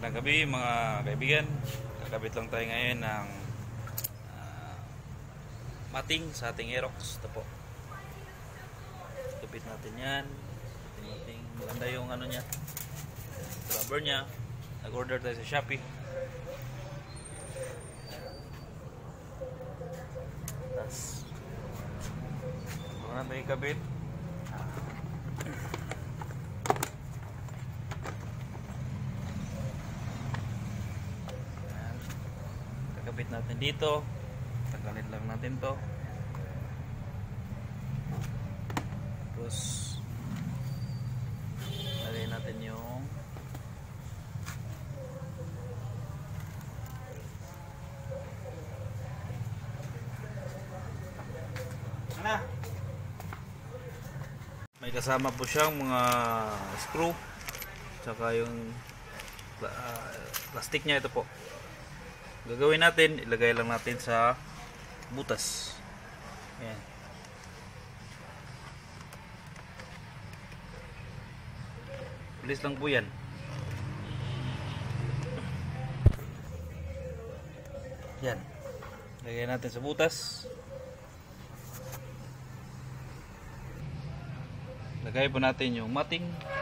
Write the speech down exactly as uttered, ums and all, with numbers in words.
Magandang gabi mga kaibigan. Kakabit lang tayo ngayon ng uh, mating sa ating Aerox. Ito po. Kapit natin yan. Mating. Maganda yung ano niya, rubber niya. Nag-order tayo sa Shopee. Tapos maganda yung kabit. Kakabit natin dito. Tanggalin lang natin to. Tapos lagay natin yung ano? May kasama po siyang mga screw tsaka yung uh, plastic niya. Ito po gagawin natin, ilagay lang natin sa butas. Ayan. Bilis lang po yan. Yan. Ilagay natin sa butas. Lagay po natin yung mating.